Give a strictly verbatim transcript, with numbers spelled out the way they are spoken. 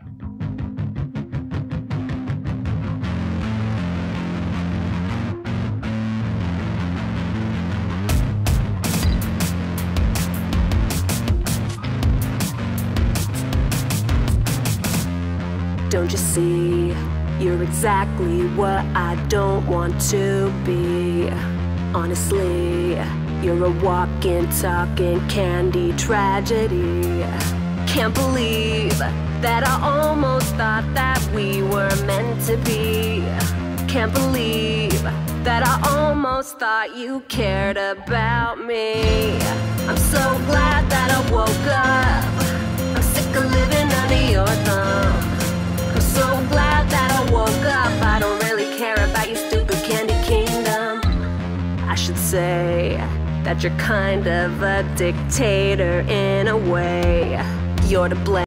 Don't you see, you're exactly what I don't want to be. Honestly, you're a walking, talking candy tragedy. Can't believe that I almost thought that we were meant to be. Can't believe that I almost thought you cared about me. I'm so glad that I woke up. I'm sick of living under your thumb. I'm so glad that I woke up. I don't really care about your stupid candy kingdom. I should say that you're kind of a dictator in a way. You're to blame.